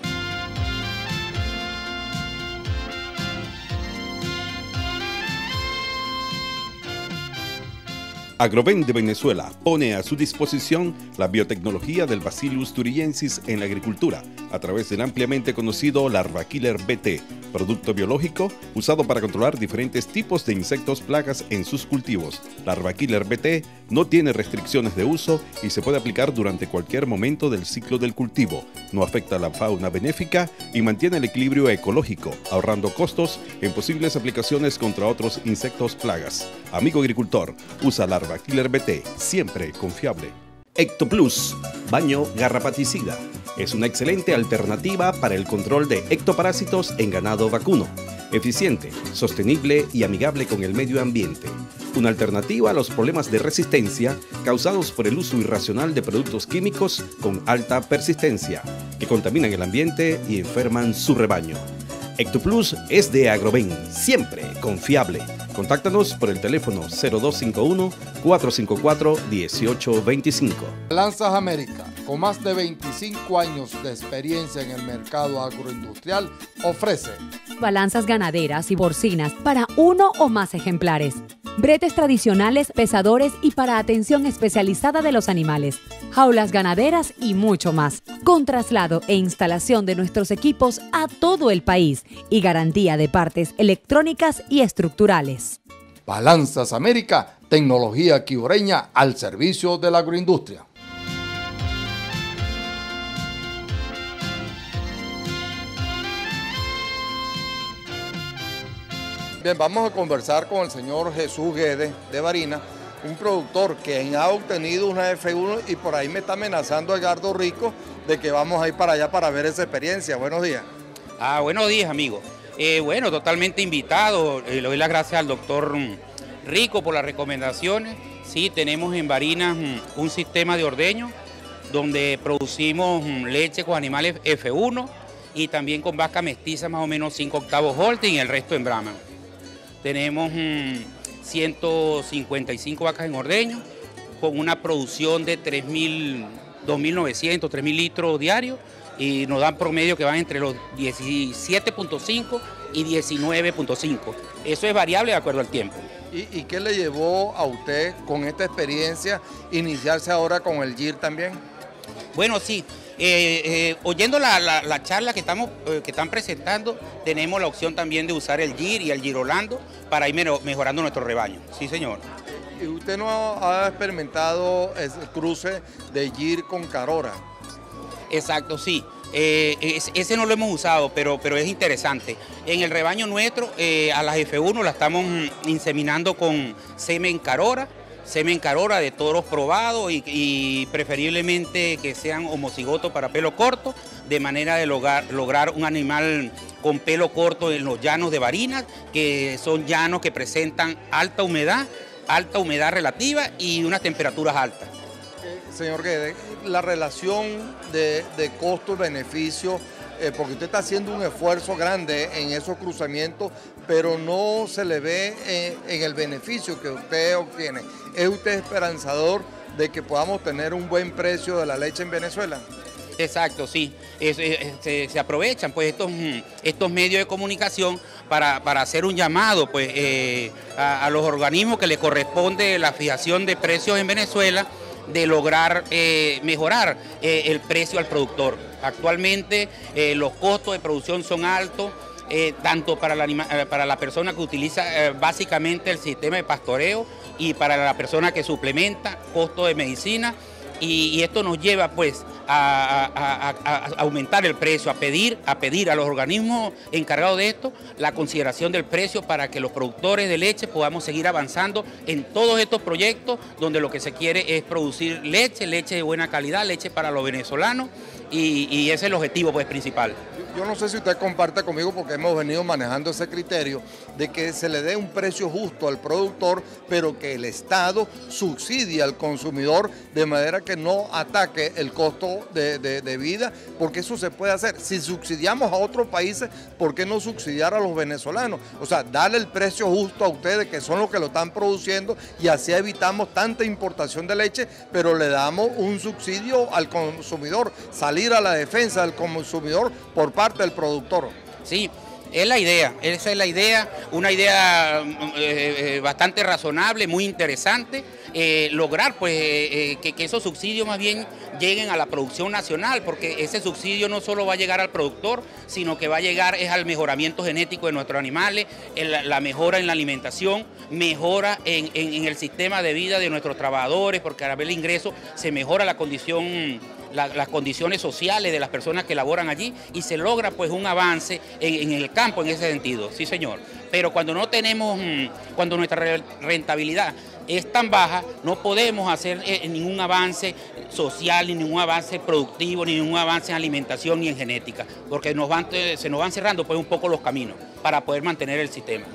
Agroven de Venezuela pone a su disposición la biotecnología del Bacillus thuringiensis en la agricultura a través del ampliamente conocido Larvakiller BT, producto biológico usado para controlar diferentes tipos de insectos plagas en sus cultivos. Larvakiller BT no tiene restricciones de uso y se puede aplicar durante cualquier momento del ciclo del cultivo. No afecta a la fauna benéfica y mantiene el equilibrio ecológico, ahorrando costos en posibles aplicaciones contra otros insectos plagas. Amigo agricultor, usa Larvakiller BT, siempre confiable. EctoPlus, baño garrapaticida. Es una excelente alternativa para el control de ectoparásitos en ganado vacuno. Eficiente, sostenible y amigable con el medio ambiente. Una alternativa a los problemas de resistencia causados por el uso irracional de productos químicos con alta persistencia, que contaminan el ambiente y enferman su rebaño. EctoPlus es de Agroven, siempre confiable. Contáctanos por el teléfono 0251-454-1825. Balanzas América, con más de 25 años de experiencia en el mercado agroindustrial, ofrece balanzas ganaderas y porcinas para uno o más ejemplares, bretes tradicionales, pesadores y para atención especializada de los animales, jaulas ganaderas y mucho más, con traslado e instalación de nuestros equipos a todo el país y garantía de partes electrónicas y estructurales. Balanzas América, tecnología quiboreña al servicio de la agroindustria. Bien, vamos a conversar con el señor Jesús Guedes de Barinas, un productor que ha obtenido una F1 y por ahí me está amenazando Edgardo Rico de que vamos a ir para allá para ver esa experiencia. Buenos días. Buenos días, amigo. Bueno, totalmente invitado. Le doy las gracias al doctor Rico por las recomendaciones. Sí, tenemos en Barinas un sistema de ordeño donde producimos leche con animales F1 y también con vaca mestiza más o menos 5 octavos Holten y el resto en Brahman. Tenemos 155 vacas en ordeño con una producción de 2.900, 3.000 litros diarios y nos dan promedio que van entre los 17.5 y 19.5. Eso es variable de acuerdo al tiempo. ¿Y qué le llevó a usted con esta experiencia iniciarse ahora con el GIR también? Bueno, sí. Oyendo la charla que están presentando, tenemos la opción también de usar el GIR y el Girolando para ir mejorando nuestro rebaño. Sí, señor. ¿Y usted no ha experimentado el cruce de GIR con Carora? Exacto, sí. Ese no lo hemos usado, pero es interesante. En el rebaño nuestro, a las F1 la estamos inseminando con semen Carora de toros probados y preferiblemente que sean homocigotos para pelo corto, de manera de lograr un animal con pelo corto en los llanos de Barinas, que son llanos que presentan alta humedad relativa y unas temperaturas altas. Señor Guedes, la relación de costo-beneficio, porque usted está haciendo un esfuerzo grande en esos cruzamientos, pero no se le ve en el beneficio que usted obtiene. ¿Es usted esperanzador de que podamos tener un buen precio de la leche en Venezuela? Exacto, sí. Se aprovechan pues estos medios de comunicación para hacer un llamado pues, a los organismos que le corresponde la fijación de precios en Venezuela, de lograr mejorar el precio al productor. Actualmente los costos de producción son altos, tanto para la persona que utiliza básicamente el sistema de pastoreo y para la persona que suplementa, costo de medicina, y esto nos lleva pues a aumentar el precio, a pedir a los organismos encargados de esto la consideración del precio para que los productores de leche podamos seguir avanzando en todos estos proyectos donde lo que se quiere es producir leche de buena calidad, leche para los venezolanos, y ese es el objetivo pues principal. Yo no sé si usted comparte conmigo, porque hemos venido manejando ese criterio de que se le dé un precio justo al productor, pero que el Estado subsidie al consumidor de manera que no ataque el costo de vida, porque eso se puede hacer. Si subsidiamos a otros países, ¿por qué no subsidiar a los venezolanos? O sea, darle el precio justo a ustedes, que son los que lo están produciendo, y así evitamos tanta importación de leche, pero le damos un subsidio al consumidor, salir a la defensa del consumidor por parte del productor. Sí, es la idea, esa es la idea, una idea bastante razonable, muy interesante, lograr pues que esos subsidios más bien lleguen a la producción nacional, porque ese subsidio no solo va a llegar al productor, sino que va a llegar al mejoramiento genético de nuestros animales, la mejora en la alimentación, mejora en el sistema de vida de nuestros trabajadores, porque al haber el ingreso se mejora la condición, las condiciones sociales de las personas que laboran allí, y se logra pues un avance en el campo en ese sentido, sí señor. Pero cuando no tenemos, cuando nuestra rentabilidad es tan baja, no podemos hacer ningún avance social, ni ningún avance productivo, ni ningún avance en alimentación ni en genética, porque se nos van cerrando pues un poco los caminos para poder mantener el sistema.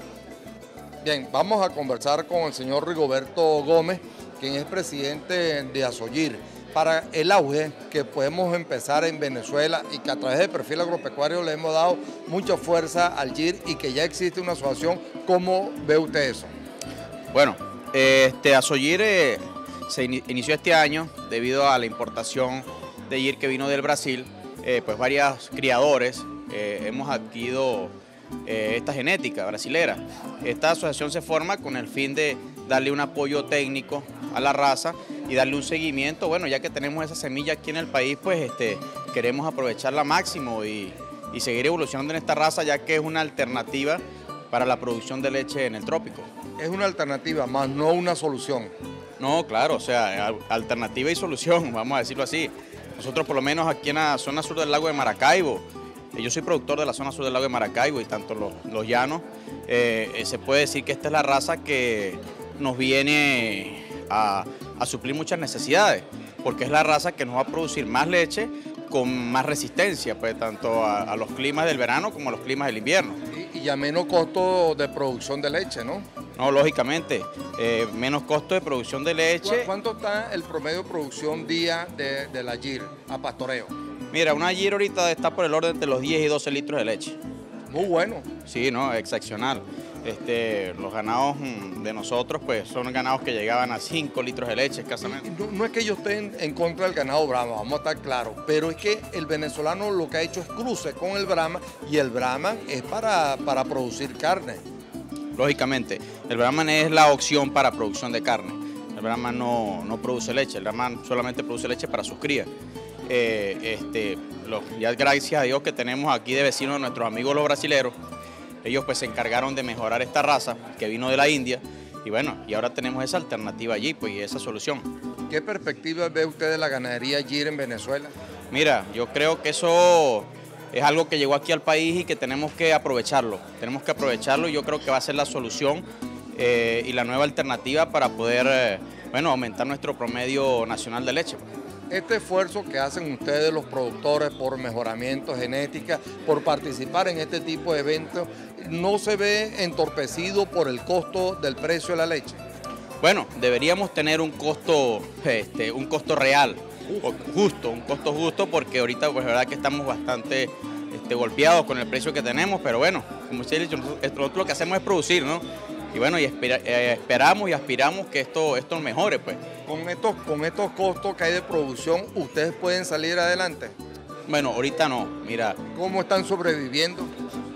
Bien, vamos a conversar con el señor Rigoberto Gómez, quien es presidente de Asoyir, para el auge que podemos empezar en Venezuela y que a través de Perfil Agropecuario le hemos dado mucha fuerza al JIR y que ya existe una asociación. ¿Cómo ve usted eso? Bueno, Asoyir se inició este año debido a la importación de JIR que vino del Brasil. Pues varios criadores hemos adquirido esta genética brasilera. Esta asociación se forma con el fin de darle un apoyo técnico a la raza y darle un seguimiento. Bueno, ya que tenemos esa semilla aquí en el país, pues queremos aprovecharla máximo y seguir evolucionando en esta raza, ya que es una alternativa para la producción de leche en el trópico. Es una alternativa, más no una solución. No, claro, o sea, alternativa y solución, vamos a decirlo así. Nosotros por lo menos aquí en la zona sur del lago de Maracaibo, yo soy productor de la zona sur del lago de Maracaibo y tanto los llanos, se puede decir que esta es la raza que nos viene a suplir muchas necesidades, porque es la raza que nos va a producir más leche con más resistencia, pues tanto a los climas del verano como a los climas del invierno. Y a menos costo de producción de leche, ¿no? No, lógicamente, menos costo de producción de leche. ¿Cuánto está el promedio de producción día de la JIR a pastoreo? Mira, una JIR ahorita está por el orden de los 10 y 12 litros de leche. Muy bueno. Sí, no, excepcional. Los ganados de nosotros pues son ganados que llegaban a 5 litros de leche escasamente. No es que yo esté en contra del ganado Brahma, vamos a estar claros, pero es que el venezolano lo que ha hecho es cruce con el Brahma, y el Brahma es para producir carne. Lógicamente, el Brahman es la opción para producción de carne. El Brahman no produce leche, el Brahman solamente produce leche para sus crías. Ya gracias a Dios que tenemos aquí de vecinos nuestros amigos los brasileros. Ellos pues se encargaron de mejorar esta raza que vino de la India, y bueno, y ahora tenemos esa alternativa allí, pues, y esa solución. ¿Qué perspectiva ve usted de la ganadería JIR en Venezuela? Mira, yo creo que eso es algo que llegó aquí al país y que tenemos que aprovecharlo. Tenemos que aprovecharlo, y yo creo que va a ser la solución y la nueva alternativa para poder aumentar nuestro promedio nacional de leche. Este esfuerzo que hacen ustedes los productores por mejoramiento genética, por participar en este tipo de eventos, ¿no se ve entorpecido por el costo del precio de la leche? Bueno, deberíamos tener un costo real, un costo justo, porque ahorita pues verdad que estamos bastante golpeados con el precio que tenemos, pero bueno, como usted ha dicho, nosotros lo que hacemos es producir, ¿no? Y bueno, esperamos y aspiramos que esto mejore, pues. Con estos costos que hay de producción, ¿ustedes pueden salir adelante? Bueno, ahorita no, mira. ¿Cómo están sobreviviendo?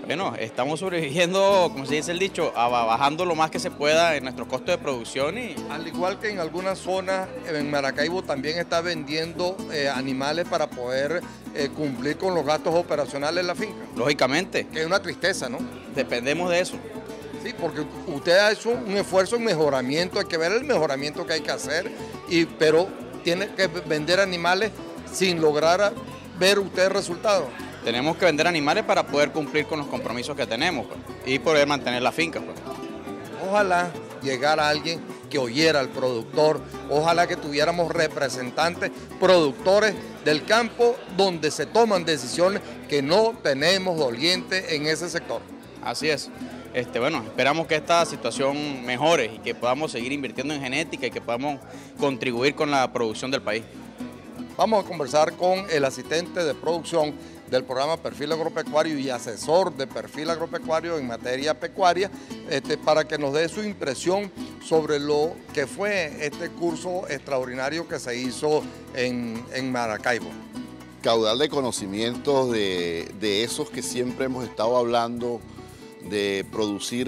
Bueno, estamos sobreviviendo, como se dice el dicho, bajando lo más que se pueda en nuestros costos de producción. Y al igual que en algunas zonas, en Maracaibo también está vendiendo animales para poder cumplir con los gastos operacionales en la finca. Lógicamente. Que es una tristeza, ¿no? Dependemos de eso. Sí, porque usted ha hecho un esfuerzo en mejoramiento, hay que ver el mejoramiento que hay que hacer, pero tiene que vender animales sin lograr ver usted el resultado. Tenemos que vender animales para poder cumplir con los compromisos que tenemos, pues, y poder mantener la finca. Pues. Ojalá llegara alguien que oyera al productor, ojalá que tuviéramos representantes, productores del campo donde se toman decisiones, que no tenemos dolientes en ese sector. Así es. Bueno, esperamos que esta situación mejore y que podamos seguir invirtiendo en genética y que podamos contribuir con la producción del país. Vamos a conversar con el asistente de producción del programa Perfil Agropecuario y asesor de Perfil Agropecuario en materia pecuaria, para que nos dé su impresión sobre lo que fue este curso extraordinario que se hizo en Maracaibo. Caudal de conocimientos de esos que siempre hemos estado hablando, de producir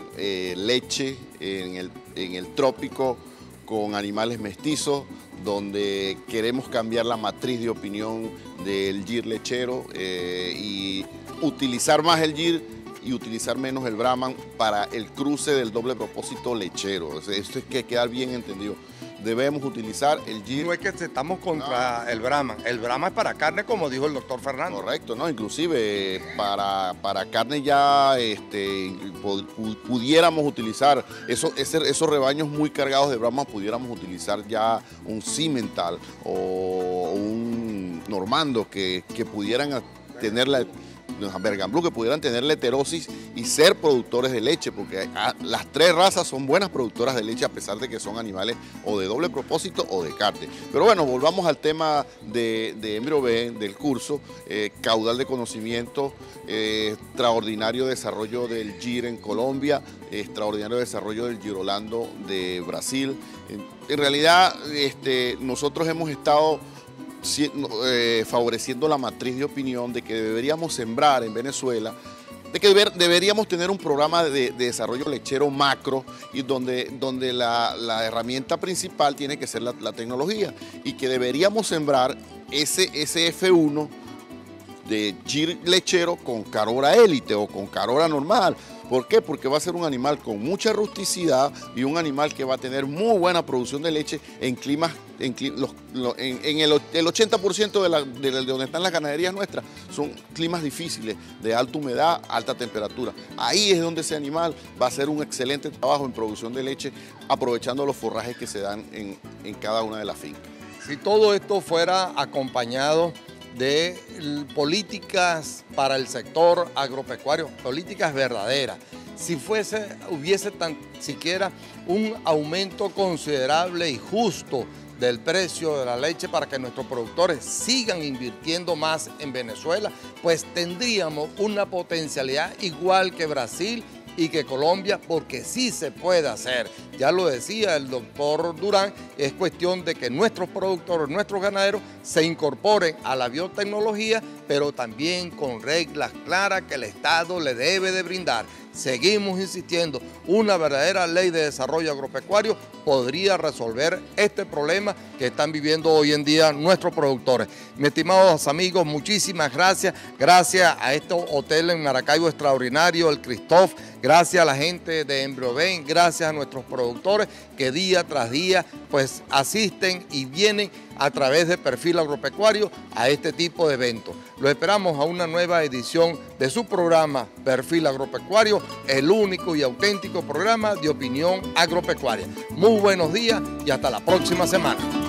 leche en el trópico con animales mestizos, donde queremos cambiar la matriz de opinión del gir lechero y utilizar más el gir y utilizar menos el Brahman para el cruce del doble propósito lechero. Esto es que quedar bien entendido. Debemos utilizar el gir. No es que estamos contra el Brahman. El Brahman es para carne, como dijo el doctor Fernando. Correcto, ¿no? Inclusive para carne ya pudiéramos utilizar esos rebaños muy cargados de Brahman, pudiéramos utilizar ya un Simmental o un Normando que pudieran tener los Bergan Blue, que pudieran tener la heterosis y ser productores de leche, porque las tres razas son buenas productoras de leche a pesar de que son animales o de doble propósito o de carne. Pero bueno, volvamos al tema de EmbryoBen, del curso, caudal de conocimiento, extraordinario desarrollo del GIR en Colombia, extraordinario desarrollo del Girolando de Brasil. En realidad, nosotros hemos estado favoreciendo la matriz de opinión de que deberíamos sembrar en Venezuela, de que deberíamos tener un programa de desarrollo lechero macro y donde la herramienta principal tiene que ser la tecnología, y que deberíamos sembrar ese F1 de gir lechero con carora élite o con carora normal. ¿Por qué? Porque va a ser un animal con mucha rusticidad y un animal que va a tener muy buena producción de leche en climas, el 80% de donde están las ganaderías nuestras son climas difíciles, de alta humedad, alta temperatura. Ahí es donde ese animal va a hacer un excelente trabajo en producción de leche, aprovechando los forrajes que se dan en cada una de las fincas. Si todo esto fuera acompañado de políticas para el sector agropecuario, políticas verdaderas. Si hubiese tan siquiera un aumento considerable y justo del precio de la leche para que nuestros productores sigan invirtiendo más en Venezuela, pues tendríamos una potencialidad igual que Brasil y que Colombia, porque sí se puede hacer. Ya lo decía el doctor Durán, es cuestión de que nuestros productores, nuestros ganaderos se incorporen a la biotecnología, pero también con reglas claras que el Estado le debe de brindar. Seguimos insistiendo, una verdadera ley de desarrollo agropecuario podría resolver este problema que están viviendo hoy en día nuestros productores. Mis estimados amigos, muchísimas gracias. Gracias a este hotel en Maracaibo extraordinario, el Christoph. Gracias a la gente de EmbryoBen, gracias a nuestros productores que día tras día pues asisten y vienen a través de Perfil Agropecuario a este tipo de eventos. Lo esperamos a una nueva edición de su programa Perfil Agropecuario, el único y auténtico programa de opinión agropecuaria. Muy buenos días y hasta la próxima semana.